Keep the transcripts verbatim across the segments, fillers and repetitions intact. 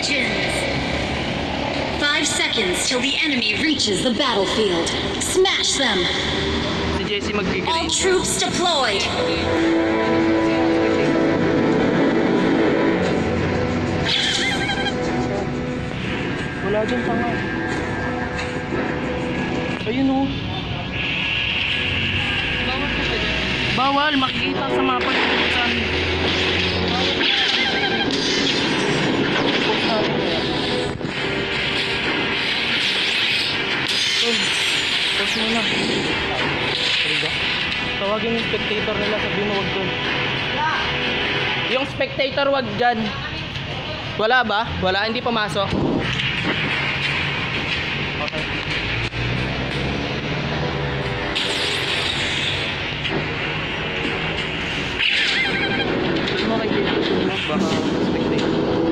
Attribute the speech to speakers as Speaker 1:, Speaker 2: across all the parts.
Speaker 1: Legends! Five seconds till the enemy reaches the battlefield. Smash them!
Speaker 2: Si Jessie
Speaker 1: All
Speaker 2: mag-grade.
Speaker 1: troops deployed!
Speaker 2: Wala dyan tanga. Ayun o.
Speaker 3: Bawal ka pa dyan.
Speaker 2: Bawal, makikita sa mapa yung saan. Post natin kaya. Post mo na. Tawagin yung spectator nila, sabihin mo wag dun. Yung spectator wag dyan. Wala ba? Wala, hindi pumasok. Okay. Ano kay Jason? Baka spectator.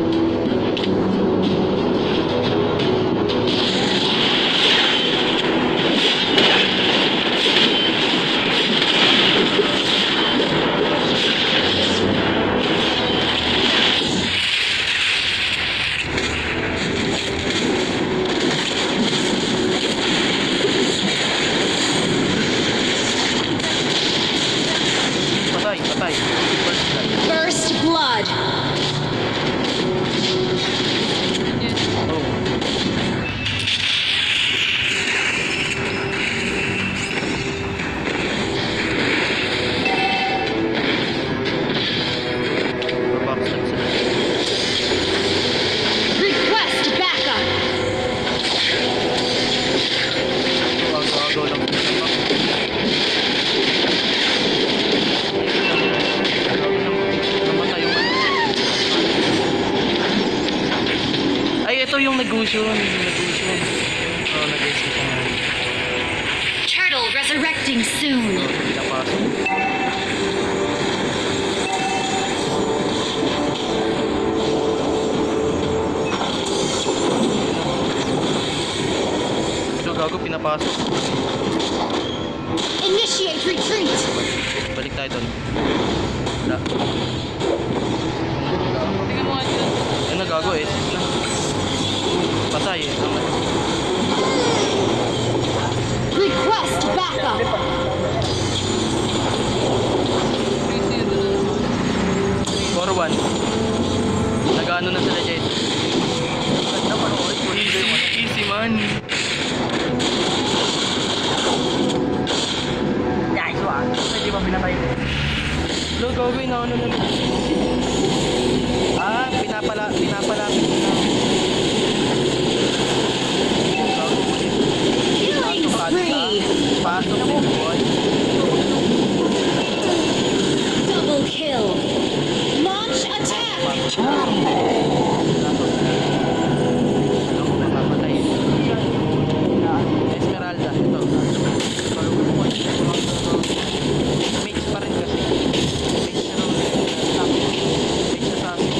Speaker 2: Patay, patay.
Speaker 1: First blood!
Speaker 2: Oh. Babaksak sila.
Speaker 1: Request backup!
Speaker 2: Agaw-agaw lang sila. Namatay yung ano. Ay, ito yung nag-usion. Nag-usion. Oo, nag-usion siya nga.
Speaker 1: Turtle resurrecting soon!
Speaker 2: Oo, pinapasok. Ito, gago, pinapasok.
Speaker 1: Initiate retreat!
Speaker 2: Balik tayo doon. Wala.
Speaker 3: Tingnan mo nga dyan.
Speaker 2: Ayun na, gago eh. Na. Patay eh.
Speaker 1: Request backup!
Speaker 3: three zero na lang.
Speaker 2: four one. Nag-ano na sila dyan. Easy, easy man.
Speaker 4: Guys, wag. Pwede ba pinatay mo?
Speaker 2: Lo, gagawin na ano na. Ah, pinapala, pinapalapit na.
Speaker 1: Killing spree!
Speaker 2: Pasok din boy.
Speaker 1: Double kill! Launch attack!
Speaker 2: Mapatay. Esmeralda, ito. Mix pa rin kasi. Mix na rin. Mix na sa amin.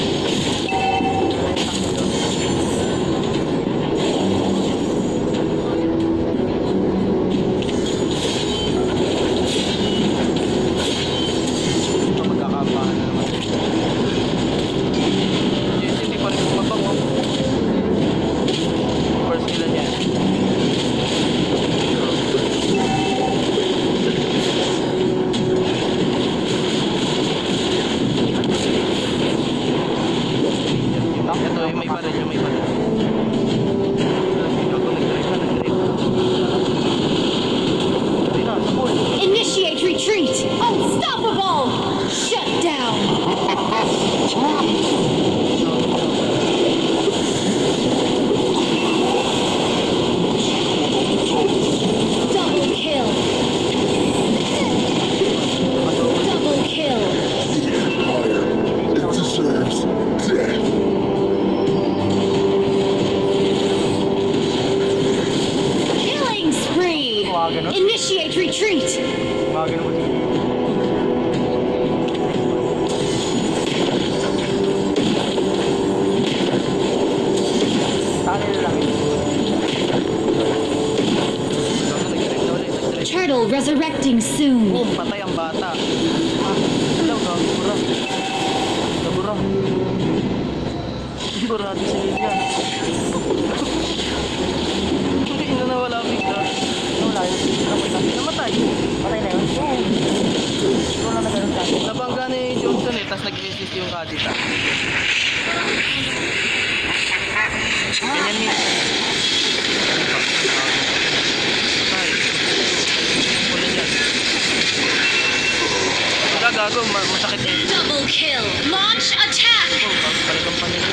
Speaker 2: Ito magkakabahan na naman. Yes, hindi pa rin kumabang oh. First nila niya. Ito yung may baril, yung may baril. Ako nag-drive na, nag-drive na. Ay na, sabol.
Speaker 1: Initiate retreat! Unstoppable! Shut down! Double kill! Double kill!
Speaker 5: It deserves death.
Speaker 1: Killing spree! Initiate retreat!
Speaker 2: Mga ganun mo.
Speaker 4: Tanil lang yun.
Speaker 2: Nag-drive na ulit, nag-drive.
Speaker 1: Turtle resurrecting soon!
Speaker 2: Boom, patay ang bata. Ah, hello, gabura. Gabura. sigurado si Lilia. Hindi na nawala bigla.
Speaker 4: Wala yun. Namatay.
Speaker 2: Namatay.
Speaker 4: Patay na yun? Oo. Ikaw lang nagano'n sa akin.
Speaker 2: Nabangga ni Johnson eh, tapos nag-resist yung kadita. Ganyan minsan. Patay. Kulit yan. Wala gago, ma- masakit eh.
Speaker 1: Double kill. Launch attack.
Speaker 2: Oh, talagang panilo.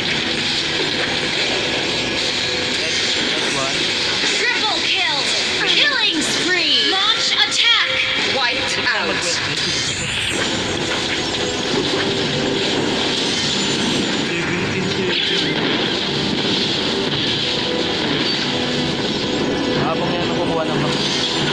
Speaker 2: Next, next one.
Speaker 1: Triple kill. Killing spree. Launch attack. Wiped out.
Speaker 2: Habang yan nakukuha ng bak.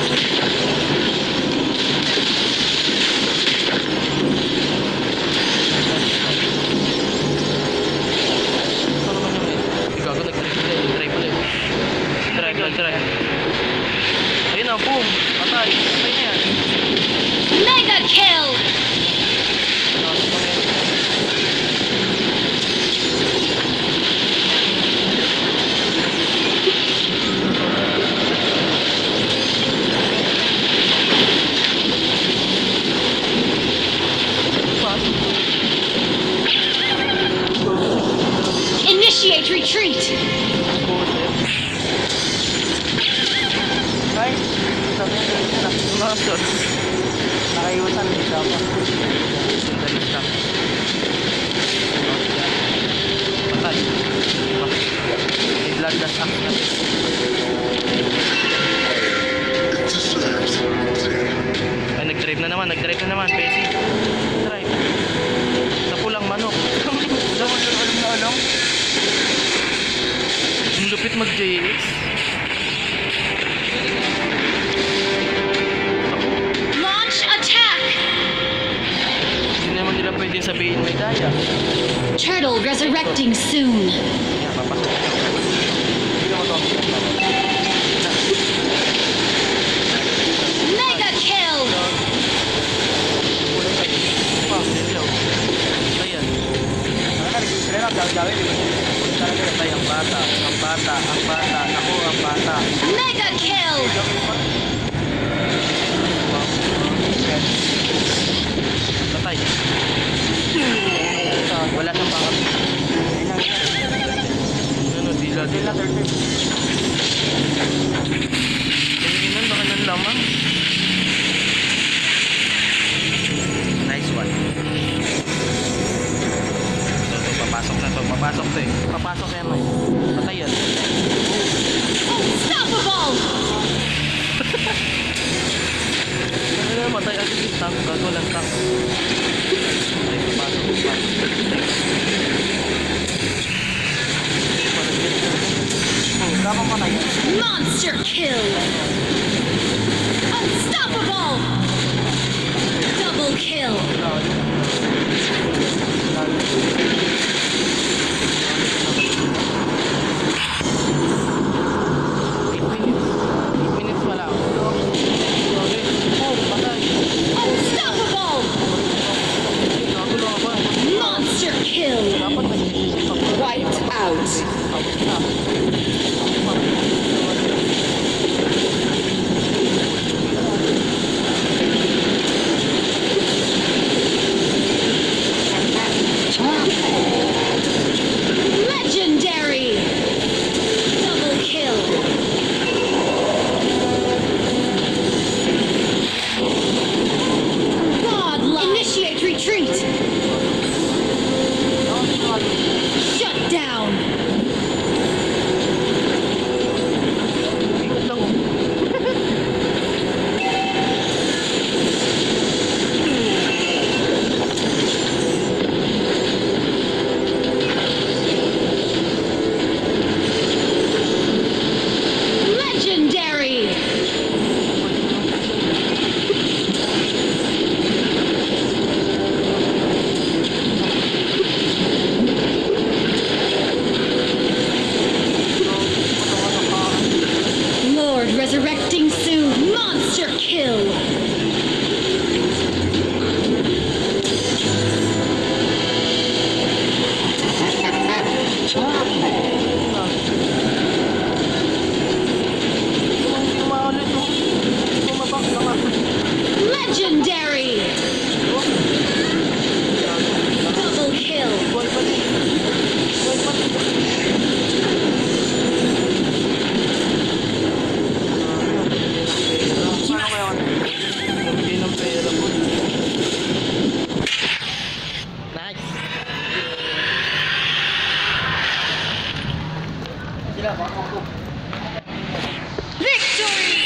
Speaker 2: Ano naman yun eh? Ikaw ako nag-try sila eh. Try pala eh. Try, try, try. Ayun na, boom! Patay. Patay na yan.
Speaker 1: Mega kill.
Speaker 2: Tapos pa meron yan.
Speaker 1: Initiate retreat.
Speaker 4: Ay, sabi niya ganun na.
Speaker 2: Master.
Speaker 4: Nakaiwasan dito ako.
Speaker 2: Sandali lang. Patay. May blood dash axe na.
Speaker 5: It deserves death.
Speaker 2: Ay, nag-drive na naman. Nag-drive na naman. Pesi. Drive. Sa pulang manok.
Speaker 4: Alam mo doon, alam na alam.
Speaker 2: Ang lupit mag-J X.
Speaker 1: Launch attack.
Speaker 2: Hindi naman nila pwedeng sabihin may daya.
Speaker 1: Turtle resurrecting soon.
Speaker 2: Kaya papasok na.
Speaker 4: Hindi naman ito ako.
Speaker 1: Mega kill.
Speaker 2: Kulay kayo. Pa, dilaw. Ayan.
Speaker 4: Ano na, sila lang, gawin-gawin.
Speaker 2: Talaga patay ang bata. Ang bata. Ang bata. Naku, ang bata.
Speaker 1: Mega kill.
Speaker 2: Patay. Wala siyang pangat. Ano, dila, dila. Tingnan, baka nan lamang. Nice one. Ito, ito, papasok na to. Papasok to eh. Papasok yan eh. Patay yan.
Speaker 1: Unstoppable.
Speaker 2: Ano na, matay agad yung tank. Gago lang tank. Ay, papasok, papasok.
Speaker 4: Oh, dapat matay.
Speaker 1: Monster kill. Unstoppable. Double kill.
Speaker 2: eight minutes. eight minutes wala. Okay. Oh, patay.
Speaker 1: Unstoppable.
Speaker 2: Gago lang ba?
Speaker 1: Monster kill.
Speaker 2: Dapat nag-isip ako.
Speaker 1: Wiped out.
Speaker 2: Tapos na.
Speaker 1: Victory!